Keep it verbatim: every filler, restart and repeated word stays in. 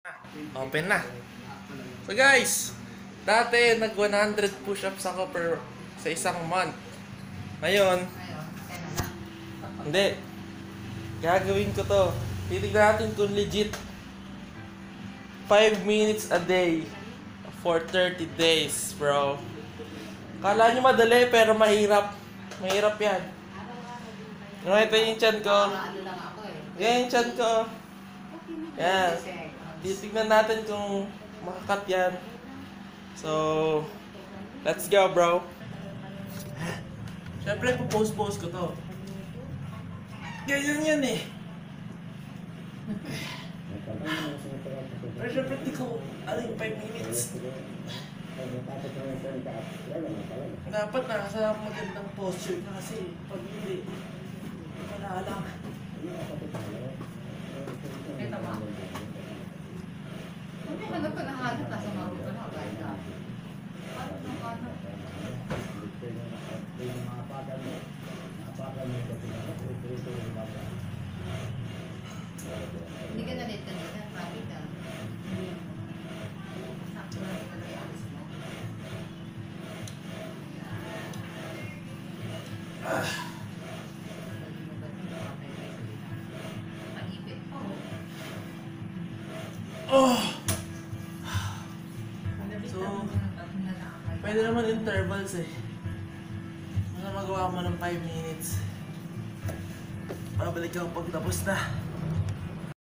Open na. So guys, dati nag one hundred push-ups ako per sa isang month. Ngayon, hindi. Gagawin ko to. Titignan natin kung legit. five minutes a day for thirty days, bro. Kala nyo madali pero mahirap. Mahirap yan. No, ito yung chan ko. Yan yung chan ko. Yan. Titignan natin kung makakat yan. So, let's go, bro. Siyempre, pupost-post ko to. Ganyan yan eh. Pero siyempre, di ko aling five minutes. Dapat nasa magandang posture na kasi pag hindi, wala lang. Kita ba? Hindi ka na ito nahanap, nasa mga ito na, guys. Ano na hanap? Hindi ka na-late kanina, bakit ka? Sakto na ito na yung alis mo. Pag-ipit po. Oh! So, pwede naman intervals eh. Ano magawa mo ng five minutes? Babalik ako pag tapos na.